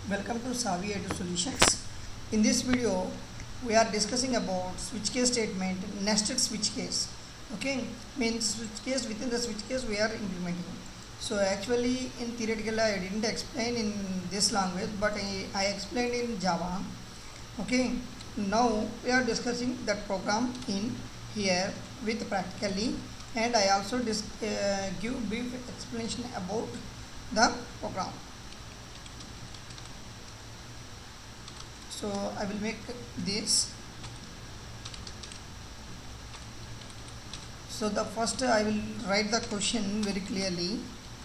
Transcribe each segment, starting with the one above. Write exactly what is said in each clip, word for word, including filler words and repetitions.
Welcome to Savvy Edu Solutions. In this video, we are discussing about switch case statement, nested switch case. Okay, means switch case within the switch case we are implementing. So actually, in theoretical, I didn't explain in this language, but I, I explained in Java. Okay, now we are discussing that program in here with practically, and I also dis uh, give brief explanation about the program. So I will make this. So the first I will write the question very clearly.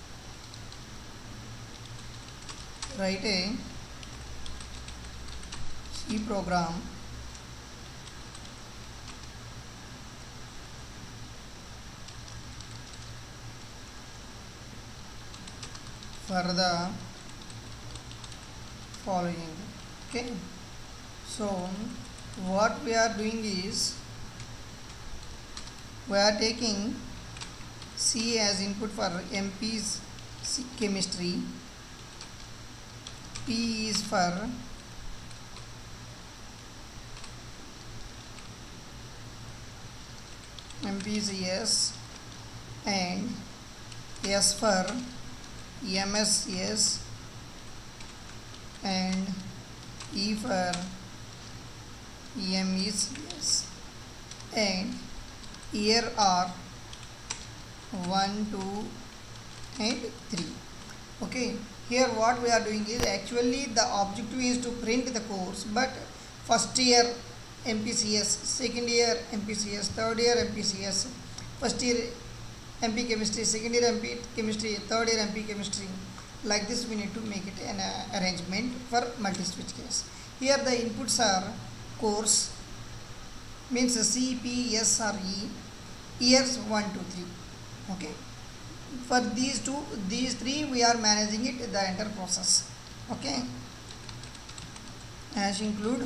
Write a C program for the following. Okay. So what we are doing is we are taking C as input for M P's chemistry, P is for M P's S, and S for M S S, and E for M is yes, and here are one, two, and three. Okay, here what we are doing is actually the objective is to print the course, but first year M P C S, second year M P C S, third year M P C S, first year M P chemistry, second year M P chemistry, third year M P chemistry. Like this we need to make it an uh, arrangement for multi-switch case. Here the inputs are course, means C, P, S or E, years one, two, three. Okay. For these two, these three we are managing it the entire process. Okay. Hash include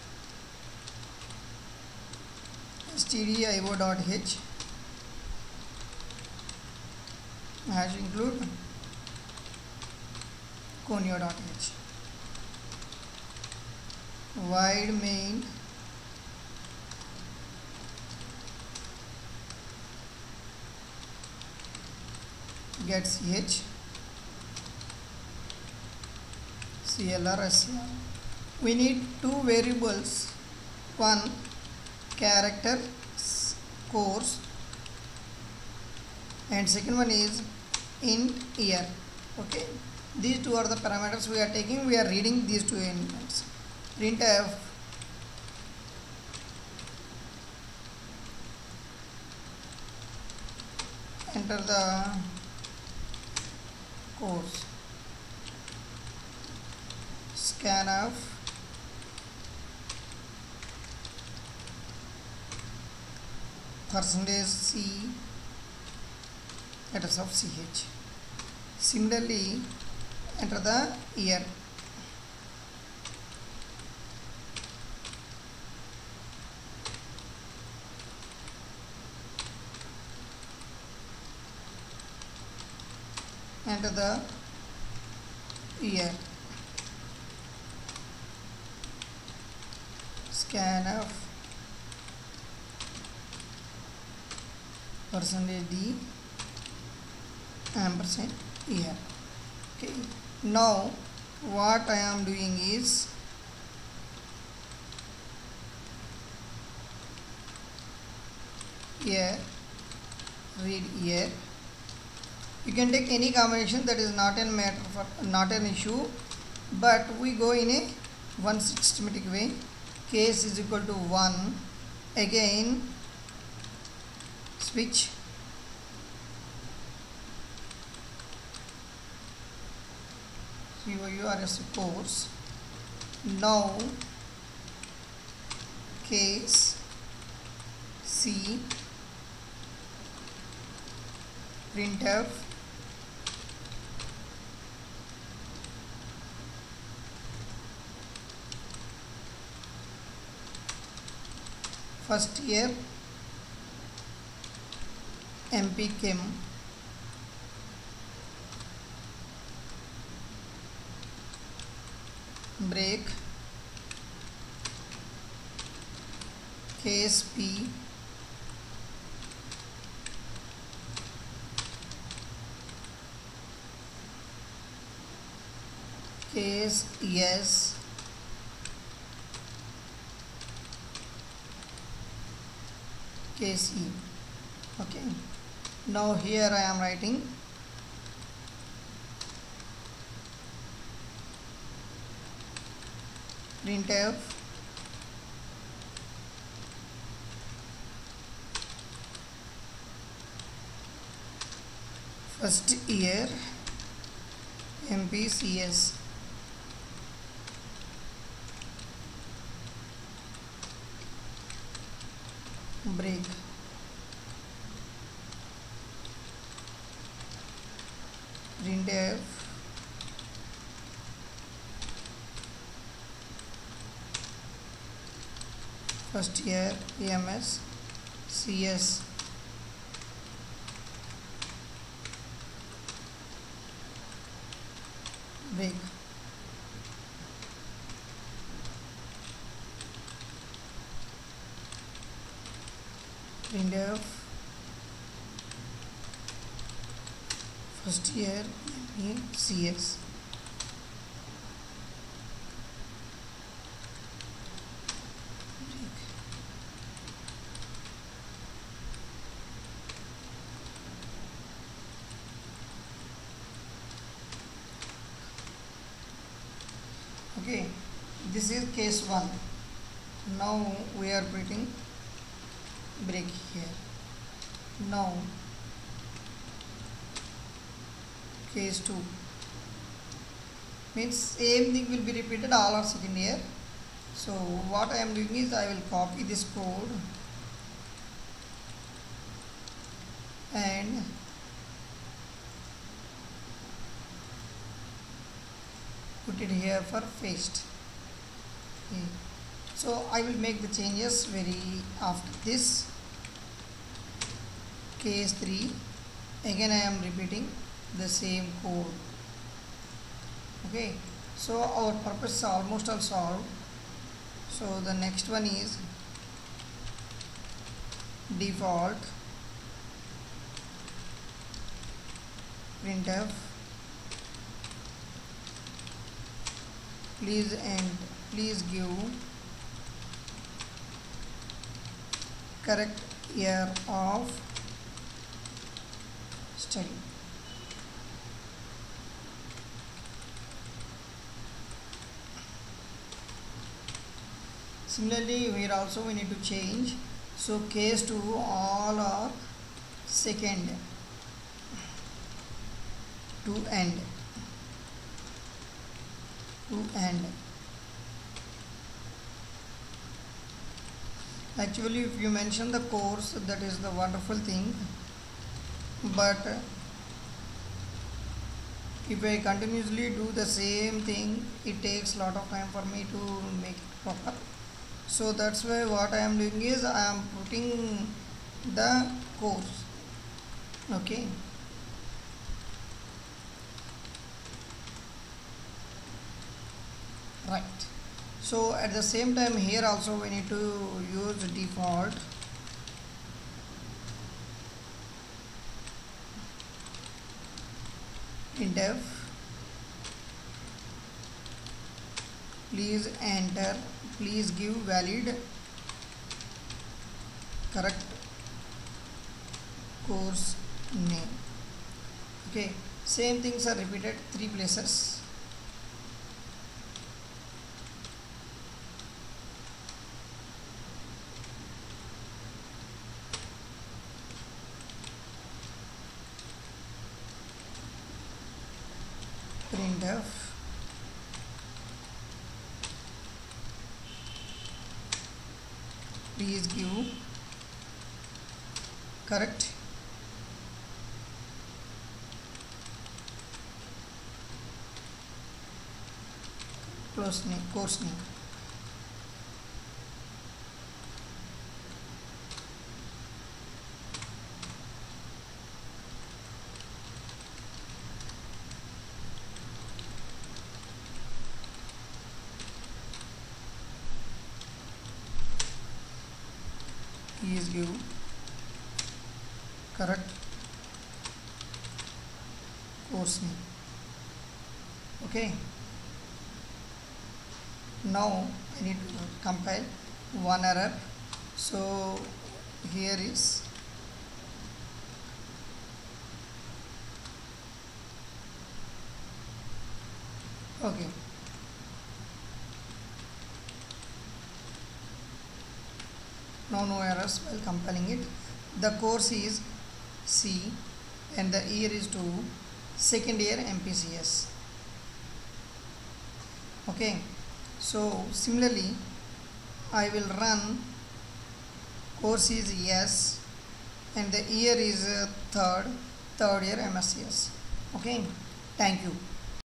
stdio.h, hash include conio.h, void main gets h, clr, scr. We need two variables, one character course and second one is int year. Okay, these two are the parameters we are taking. We are reading these two elements. Printf enter the course, scanf percentage C letters of ch. Similarly, enter the year. Enter the year. Scanf percentage D ampersand year. Okay. Now what I am doing is here read here. You can take any combination, that is not an matter for not an issue, but we go in a one systematic way. Case is equal to one, again switch COURS course. Now case C printf first year M P Chem break case P case yes case E. Okay, now here I am writing printf first year M P C S break printf first year E M S C S break printf first year E M P C S okay, this is case one. Now we are printing break here. Now case two means same thing will be repeated all our second year. So what I am doing is I will copy this code and put it here for paste. Okay. So I will make the changes very after this. Case three, again I am repeating the same code. Okay, so our purpose is almost all solved. So the next one is default printf please and please give correct year of study. Similarly, here also we need to change. So case two all are second to end to end. Actually, if you mention the course, that is the wonderful thing, but if I continuously do the same thing, it takes a lot of time for me to make it proper. So that's why what I am doing is I am putting the course. Okay, right. So at the same time here also we need to use default printf please enter please give valid correct course name. Okay, same things are repeated three places. Printf please give correct course name course name. is give correct course name. Okay, now I need to compile one error. So here is okay. Now no errors while compiling it. The course is C and the year is to second year M P C S. Okay, so similarly I will run course is yes and the year is uh, third third year M S C S. Okay, thank you.